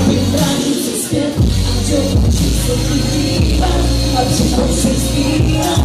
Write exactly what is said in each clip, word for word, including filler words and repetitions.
wybrani przez świat, a wciąż wszystko chwila, a wszystko przez chwila.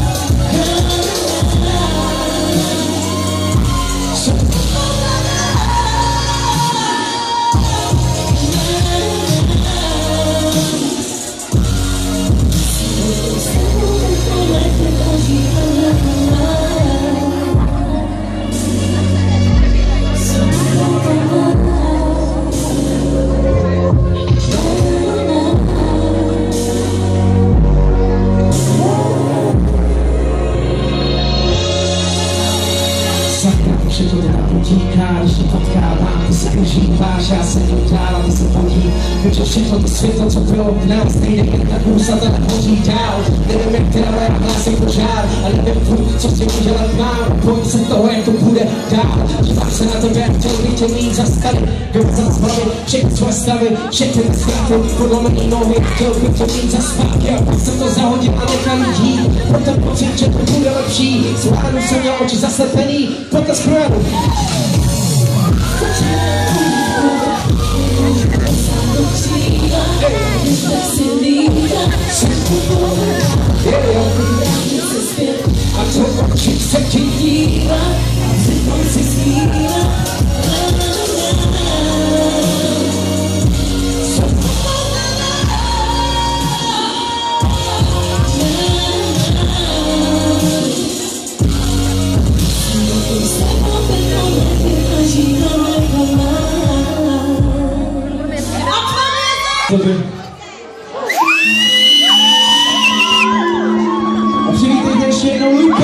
Że to na budzika, że podkładam, ty sobie żywasz, ja se nie udziałam, ty se podzi. Wyczuł się to świetło, co krok dla nas, tej legenda kursa, to na chodzi dział. Nie wiem jak tyle, moja klasa i pożar, ale wiem twój, co z tym udziela mam. Bądź to jak to pójdę dał. Dziwam się na to, jak ciągniecie mi za skale. Biorę za sprawy, przejść łaskawy, siedzę na straty, podłamanie nowy, ciągniecie mi za spakia. Chcę to zachodzi, ale na ludzi. Potem poczucie, to pójdę na wsi. Słuchamy są na oczy zaslepeni, pokaz kraju. A co ci chce dzieliła, ty się zmieniła. A przywitaj też jedną lupę.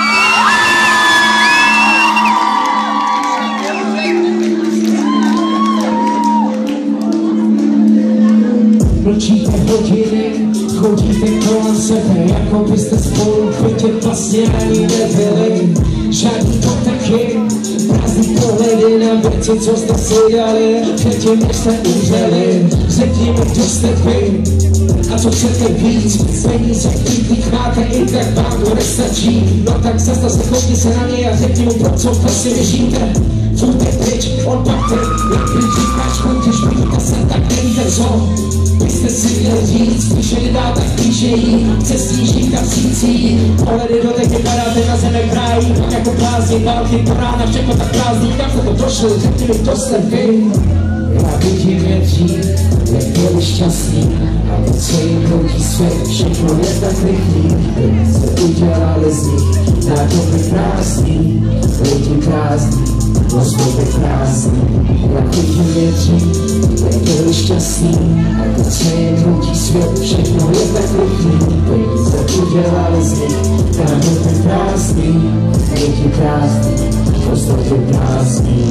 Wróci te godziny, chodzi te kołansete, jako biznes polu, chwycie pasnie, ani levelej. Żadni to takie, prazdnik poledy na becie, co zdasy, ale przecie miasta umrzele. Rzekniemy to stepy, a co chcete víc, peníze, klidných máte i tak vám to nestačí. No tak zasta se chodí se na něj a řekni mu, pro co vlastně věříte. Fůjte pryč, on pak ten, jak říkáš, chodíš pít, se tak nevíte co. Byste si měli říct, když je nedá, tak píše jí, chce snížit a přící. Pohledy do teď vypadáte na zemi prájí, pak jako prázdní, války po rána, všechno tak prázdný, jak to došlo, řekni mi, to jste vy. Já vidím je dřív, jak byli šťastní, a teď se jim kroutí svět, všechno je tak rychlý, se udělali z nich nádoby krásný, lidi prázdní, rozdoby krásný. Já vidím je dřív, jak byli šťastní, a teď se jim kroutí svět, všechno je tak rychlý, se udělali z nich nádoby krásný, lidi prázdní, rozdoby krásný.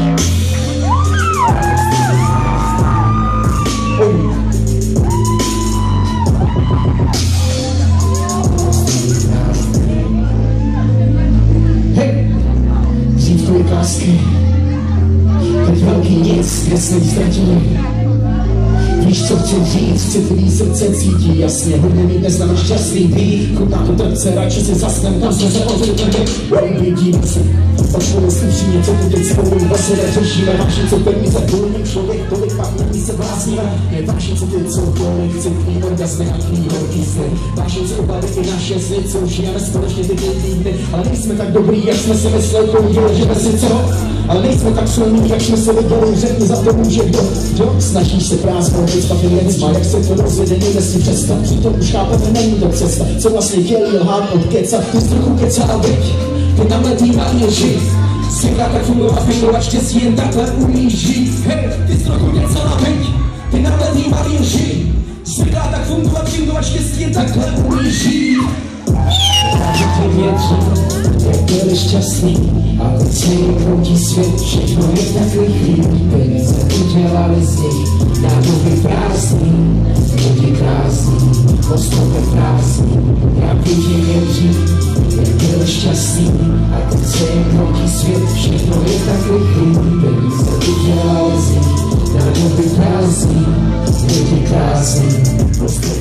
Hej, dřív byly klásky, teď velký nic, kde se jí ztratili. Víš, co chci říct, chci tvý srdce cítí jasně, hodně mít neznám šťastný dých, chutná to trpce, radši si zasnem, tam jsme se odřekli, vidíme se, odpověď slyší něco, tu teď spolu vlastně neřešíme, vážně co peníze, důlný člověk, tolik pak není se blázníme, nevážně co ty, co tolik, chci tvý orgasmy a tvý horký sny, vážně co obady i naše sny, co žijeme společně ty dny, ale nejsme tak dobrý, jak jsme si mysleli, poudili, že si co, ale nejsme tak silní, jak jsme se viděli, řekni za to může kdo, jo, snažíš se prázdnout, nejsme pak věcma, jak se to rozvede, nejde si přestat, přitom už chápeme, není to cesta, co vlastně chtěli lhát, odkecat, ty jsi trochu kecal, byť, ty tam letí malý lži, světa tak fungovat, fingovat štěstí, jen takhle umíš žít, hej, ty jsi trochu kecal, byť, ty tam letí malý lži, světa tak fungovat, fingovat štěstí, jen takhle umíš žít. Právě ty vědří, jak byli šťastný, a teď se jim kroutí svět, všechno je tak rychlý, peníze udělali z nich nádoby prázdný, lidi krásný, postupy krásný. Já vidím je dřív, jak byli šťastný, a teď se jim kroutí svět, všechno je tak rychlý, peníze udělali z nich nádoby prázdný, lidi krásný, postupy